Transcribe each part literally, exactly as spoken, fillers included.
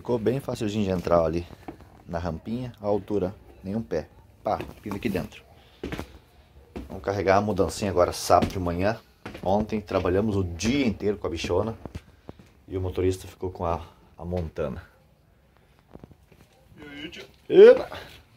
ficou bem facilzinho de entrar ali na rampinha, a altura, nenhum pé. Pá, pila aqui dentro. Vamos carregar a mudancinha agora sábado de manhã. Ontem trabalhamos o dia inteiro com a bichona e o motorista ficou com a, a Montana. Epa!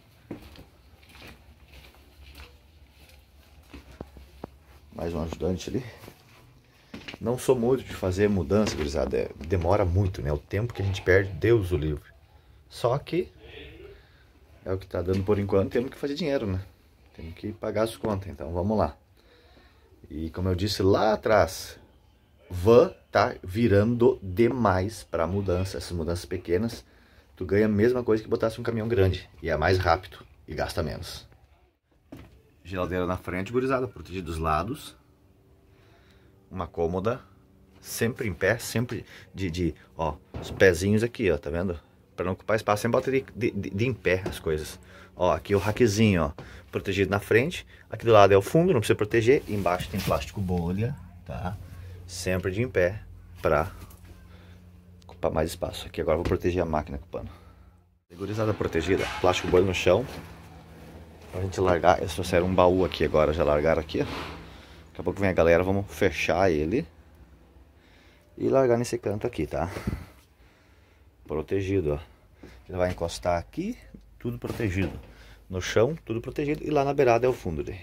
Mais um ajudante ali. Não sou muito de fazer mudança, gurizada. É, demora muito, né? O tempo que a gente perde, Deus o livre. Só que é o que tá dando por enquanto. Temos que fazer dinheiro, né? Temos que pagar as contas. Então vamos lá. E como eu disse lá atrás, van tá virando demais para mudança. Essas mudanças pequenas, tu ganha a mesma coisa que botasse um caminhão grande. E é mais rápido e gasta menos. Geladeira na frente, gurizada, protegida dos lados. Uma cômoda, sempre em pé, sempre de, de ó, os pezinhos aqui, ó, tá vendo? Para não ocupar espaço, sempre bota de, de, de, de em pé as coisas. Ó, aqui o rackzinho, ó, protegido na frente. Aqui do lado é o fundo, não precisa proteger. E embaixo tem plástico bolha, tá? Sempre de em pé, pra ocupar mais espaço. Aqui agora eu vou proteger a máquina com o pano. Segurizada protegida, plástico bolha no chão. Pra gente largar, eles trouxeram um baú aqui agora, já largaram aqui, ó. Daqui a pouco vem a galera, vamos fechar ele e largar nesse canto aqui, tá? Protegido, ó. Ele vai encostar aqui, tudo protegido. No chão, tudo protegido. E lá na beirada é o fundo dele.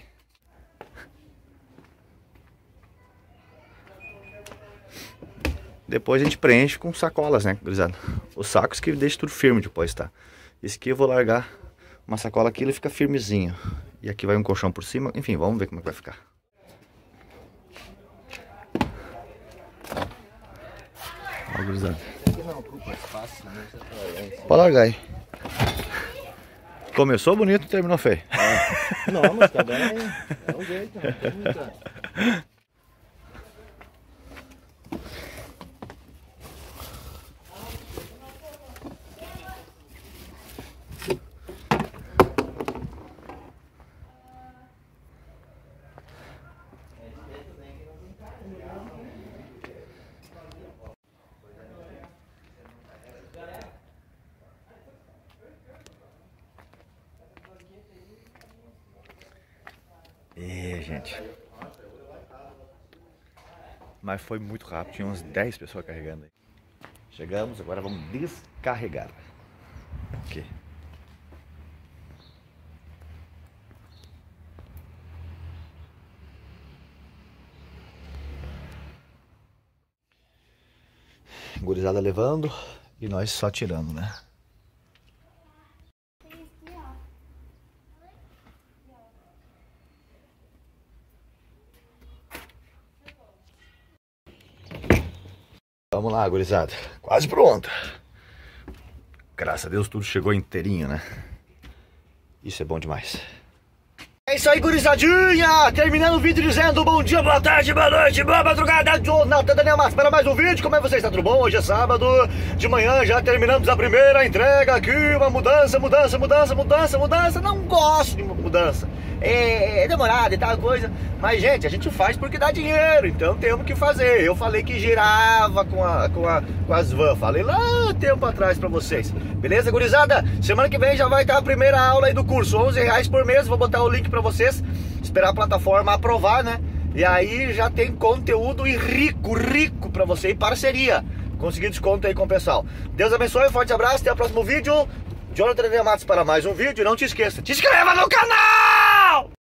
Depois a gente preenche com sacolas, né, gurizada? Os sacos que deixam tudo firme depois, tá? Esse aqui eu vou largar uma sacola aqui, ele fica firmezinho. E aqui vai um colchão por cima. Enfim, vamos ver como é que vai ficar. Ó, gurizada. Pode largar aí. Começou bonito e terminou feio. É. Não, mas tá bem. É o jeito, não tem muita. É, gente. Mas foi muito rápido, tinha uns dez pessoas carregando aí. Chegamos, agora vamos descarregar. Aqui. Gurizada levando e nós só tirando, né? Vamos lá, gurizada. Quase pronto. Graças a Deus tudo chegou inteirinho, né? Isso é bom demais. É isso aí, gurizadinha! Terminando o vídeo dizendo bom dia, boa tarde, boa noite, boa madrugada. Jonathan Daniel Matos para mais um vídeo. Como é que vocês? Tá tudo bom? Hoje é sábado de manhã, já terminamos a primeira entrega aqui. Uma mudança, mudança, mudança, mudança, mudança. Não gosto de mudança. É, é demorado e tal coisa. Mas, gente, a gente faz porque dá dinheiro. Então temos que fazer. Eu falei que girava com, a, com, a, com as vans. Falei lá tempo atrás pra vocês. Beleza, gurizada? Semana que vem já vai estar a primeira aula aí do curso. onze reais por mês. Vou botar o link pra vocês. Esperar a plataforma aprovar, né? E aí já tem conteúdo e rico, rico pra você. E parceria. Conseguir desconto aí com o pessoal. Deus abençoe, um forte abraço. Até o próximo vídeo. Jonathan Daniel Matos para mais um vídeo. E não te esqueça, te inscreva no canal!